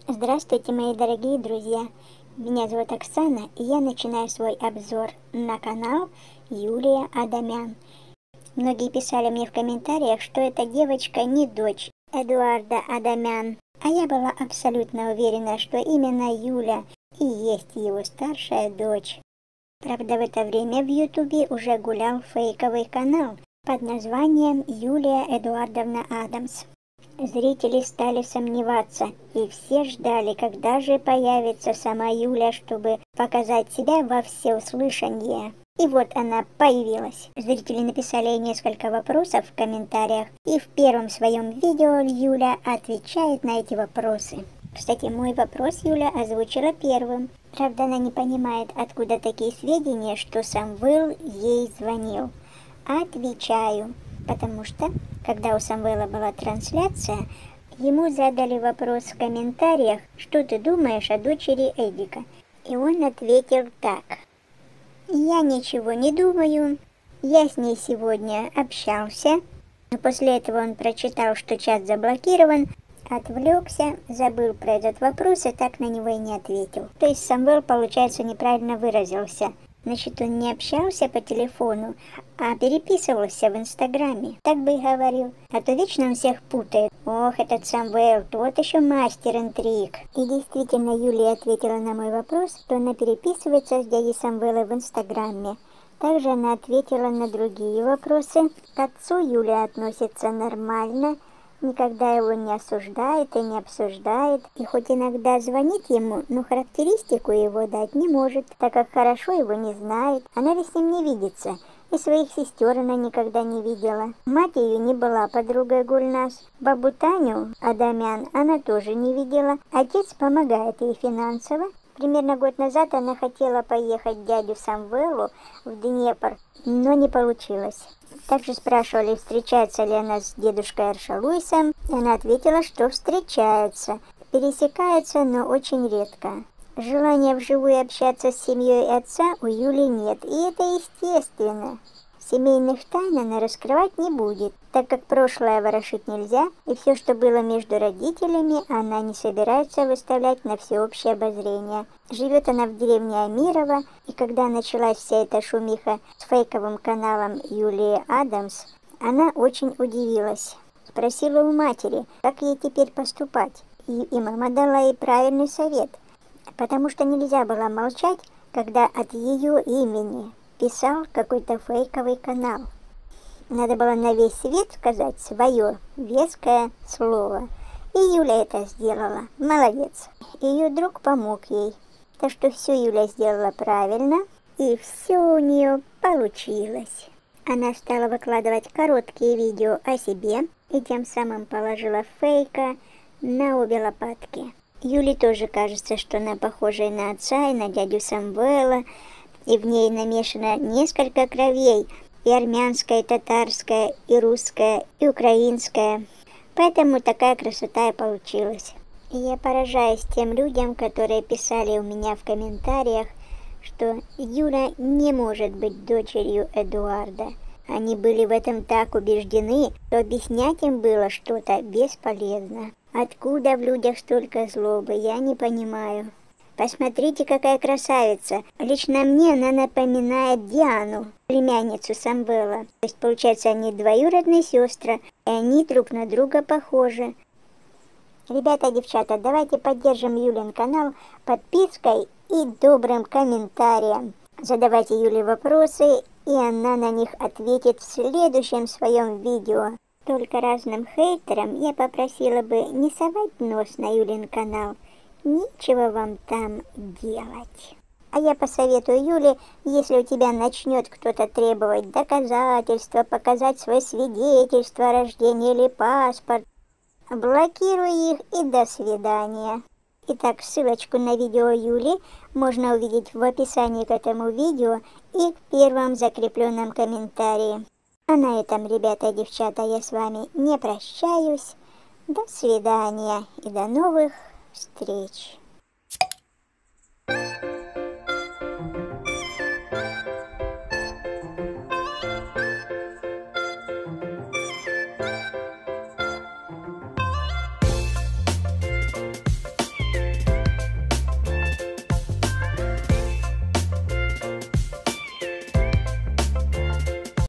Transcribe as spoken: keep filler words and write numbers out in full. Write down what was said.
Здравствуйте, мои дорогие друзья! Меня зовут Оксана, и я начинаю свой обзор на канал Юлия Адамян. Многие писали мне в комментариях, что эта девочка не дочь Эдуарда Адамян, а я была абсолютно уверена, что именно Юля и есть его старшая дочь. Правда, в это время в Ютубе уже гулял фейковый канал под названием Юлия Эдуардовна Адамс. Зрители стали сомневаться, и все ждали, когда же появится сама Юля, чтобы показать себя во всеуслышание. И вот она появилась. Зрители написали ей несколько вопросов в комментариях, и в первом своем видео Юля отвечает на эти вопросы. Кстати, мой вопрос Юля озвучила первым. Правда, она не понимает, откуда такие сведения, что Самвел ей звонил. Отвечаю, потому что, когда у Самвела была трансляция, ему задали вопрос в комментариях, что ты думаешь о дочери Эдика. И он ответил так. Я ничего не думаю, я с ней сегодня общался. Но после этого он прочитал, что чат заблокирован, отвлекся, забыл про этот вопрос и так на него и не ответил. То есть Самвел, получается, неправильно выразился. Значит, он не общался по телефону, а переписывался в Инстаграме. Так бы и говорил. А то вечно он всех путает. Ох, этот Самвел, тот еще мастер интриг. И действительно, Юлия ответила на мой вопрос, что она переписывается с дядей Самвелом в Инстаграме. Также она ответила на другие вопросы. К отцу Юлия относится нормально. Никогда его не осуждает и не обсуждает, и хоть иногда звонит ему, но характеристику его дать не может, так как хорошо его не знает, она ведь с ним не видится, и своих сестер она никогда не видела. Мать ее не была подругой Гульнас, бабу Таню Адамян она тоже не видела, отец помогает ей финансово. Примерно год назад она хотела поехать к дяде Самвелу в Днепр, но не получилось. Также спрашивали, встречается ли она с дедушкой Аршалуйсом, и она ответила, что встречается, пересекается, но очень редко. Желания вживую общаться с семьей отца у Юли нет, и это естественно. Семейных тайн она раскрывать не будет, так как прошлое ворошить нельзя, и все, что было между родителями, она не собирается выставлять на всеобщее обозрение. Живет она в деревне Амирово, и когда началась вся эта шумиха с фейковым каналом Юлии Адамс, она очень удивилась. Спросила у матери, как ей теперь поступать, и, и мама дала ей правильный совет, потому что нельзя было молчать, когда от ее имени писал какой-то фейковый канал. Надо было на весь свет сказать свое веское слово. И Юля это сделала. Молодец. Ее друг помог ей. Так что все Юля сделала правильно. И все у нее получилось. Она стала выкладывать короткие видео о себе. И тем самым положила фейка на обе лопатки. Юле тоже кажется, что она похожа и на отца, и на дядю Самвела. И в ней намешано несколько кровей, и армянская, и татарская, и русская, и украинская. Поэтому такая красота и получилась. И я поражаюсь тем людям, которые писали у меня в комментариях, что Юля не может быть дочерью Эдуарда. Они были в этом так убеждены, что объяснять им было что-то бесполезно. Откуда в людях столько злобы, я не понимаю. Посмотрите, какая красавица. Лично мне она напоминает Диану, племянницу Самвела. То есть, получается, они двоюродные сестры, и они друг на друга похожи. Ребята, девчата, давайте поддержим Юлин канал подпиской и добрым комментарием. Задавайте Юле вопросы, и она на них ответит в следующем своем видео. Только разным хейтерам я попросила бы не совать нос на Юлин канал. Нечего вам там делать. А я посоветую Юле, если у тебя начнет кто-то требовать доказательства, показать свое свидетельство о рождении или паспорт, блокируй их и до свидания. Итак, ссылочку на видео Юли можно увидеть в описании к этому видео и в первом закрепленном комментарии. А на этом, ребята и девчата, я с вами не прощаюсь. До свидания и до новых встреч.